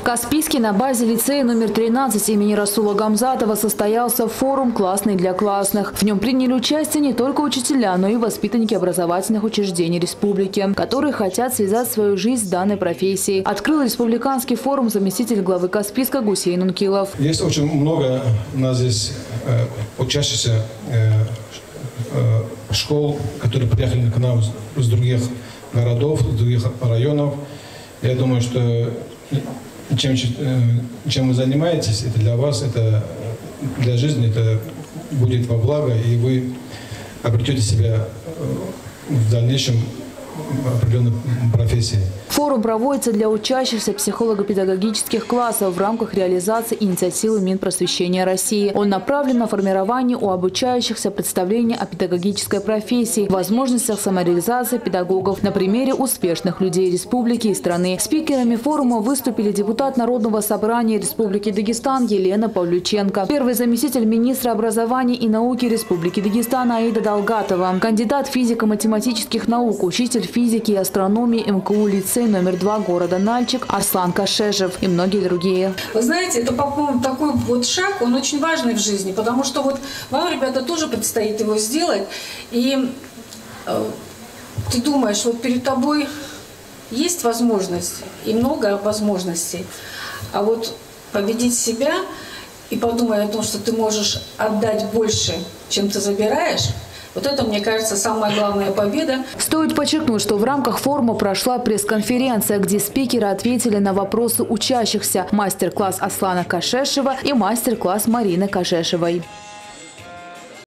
Каспийске на базе лицея номер 13 имени Расула Гамзатова состоялся форум «Классный для классных». В нем приняли участие не только учителя, но и воспитанники образовательных учреждений республики, которые хотят связать свою жизнь с данной профессией. Открыл республиканский форум заместитель главы Каспийска Гусейн Ункилов. Есть очень много у нас здесь учащихся школ, которые приехали к нам из других городов, из других районов. Я думаю, что чем вы занимаетесь, это для вас, это для жизни, это будет во благо, и вы обретете себя в дальнейшем определенной профессии. Форум проводится для учащихся психолого-педагогических классов в рамках реализации инициативы Минпросвещения России. Он направлен на формирование у обучающихся представления о педагогической профессии, возможностях самореализации педагогов на примере успешных людей республики и страны. Спикерами форума выступили депутат Народного собрания Республики Дагестан Елена Павлюченко, первый заместитель министра образования и науки Республики Дагестан Аида Далгатова, кандидат физико-математических наук, учитель физики и астрономии МКУ лицей номер 2 города Нальчик Арслан Кашежев и многие другие. Вы знаете, это, по-моему, такой вот шаг, он очень важный в жизни, потому что вот вам, ребята, тоже предстоит его сделать. И ты думаешь, вот перед тобой есть возможность, и много возможностей, а вот победить себя и подумать о том, что ты можешь отдать больше, чем ты забираешь, вот это, мне кажется, самая главная победа. Стоит подчеркнуть, что в рамках форума прошла пресс-конференция, где спикеры ответили на вопросы учащихся. Мастер-класс Аслана Кашешева и мастер-класс Марины Кашешевой.